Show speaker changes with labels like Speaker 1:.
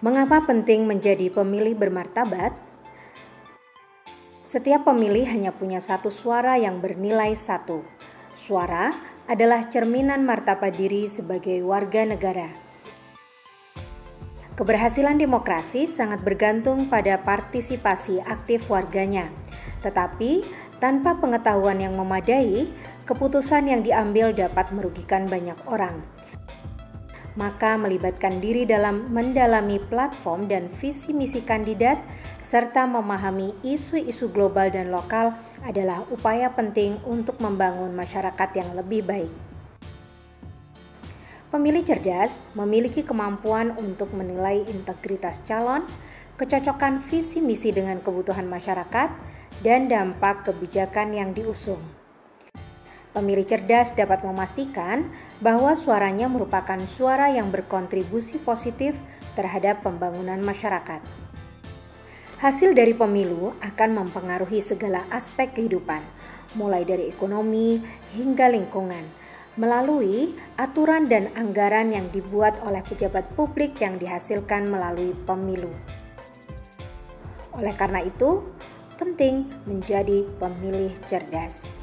Speaker 1: Mengapa penting menjadi pemilih bermartabat? Setiap pemilih hanya punya satu suara yang bernilai satu. Suara adalah cerminan martabat diri sebagai warga negara. Keberhasilan demokrasi sangat bergantung pada partisipasi aktif warganya. Tetapi, tanpa pengetahuan yang memadai, keputusan yang diambil dapat merugikan banyak orang. Maka melibatkan diri dalam mendalami platform dan visi misi kandidat serta memahami isu-isu global dan lokal adalah upaya penting untuk membangun masyarakat yang lebih baik. Pemilih cerdas memiliki kemampuan untuk menilai integritas calon, kecocokan visi misi dengan kebutuhan masyarakat, dan dampak kebijakan yang diusung. Pemilih cerdas dapat memastikan bahwa suaranya merupakan suara yang berkontribusi positif terhadap pembangunan masyarakat. Hasil dari pemilu akan mempengaruhi segala aspek kehidupan, mulai dari ekonomi hingga lingkungan, melalui aturan dan anggaran yang dibuat oleh pejabat publik yang dihasilkan melalui pemilu. Oleh karena itu, penting menjadi pemilih cerdas.